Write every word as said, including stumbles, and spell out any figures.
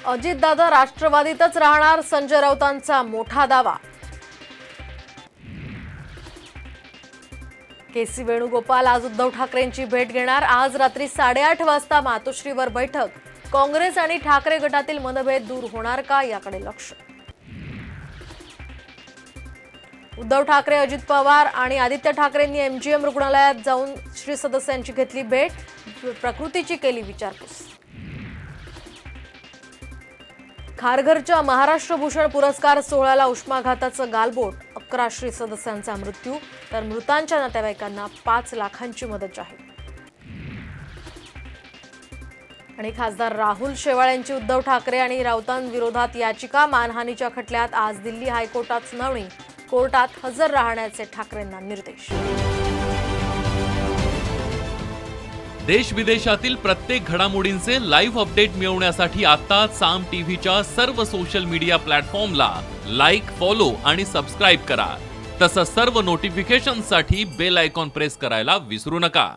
अजितदादा राष्ट्रवादीतच राहणार, संजय राऊतांचा मोठा दावा। के सी वेणुगोपाल आज उद्धव ठाकरेंची भेट घेणार। आज रात्री साडेआठ वाजता मातोश्रीवर बैठक। काँग्रेस आणि ठाकरे गटातील मतभेद दूर होणार का याकडे लक्ष। उद्धव ठाकरे, अजित पवार आणि आदित्य ठाकरेंनी एम जी एम रुग्णालयात जाऊन श्री सदस्यांची घेतली भेट, प्रकृतीची केली विचारपूस। खारघरच्या महाराष्ट्र भूषण पुरस्कार सोहळ्याला उष्माघाताचं गालबोट, अकरा श्री सदस्यांचा मृत्यू, तर मृतांच्या नातेवाईकांना पाच लाखांची मदत जाहीर। आणि खासदार राहुल शेवाळ्यांची उद्धव ठाकरे आणि राऊतांविरोधात याचिका, मानहानीच्या खटल्यात आज दिल्ली हायकोर्टात सुनावणी, कोर्टात हजर राहण्याचे ठाकरेंना निर्देश। देश विदेशातील प्रत्येक घडामोडींचे लाईव्ह अपडेट मिळवण्यासाठी आता साम टीव्हीच्या सर्व सोशल मीडिया प्लॅटफॉर्मला लाईक, फॉलो आणि सबस्क्राईब करा। तसंच सर्व नोटिफिकेशनसाठी बेल आयकॉन प्रेस करायला विसरू नका।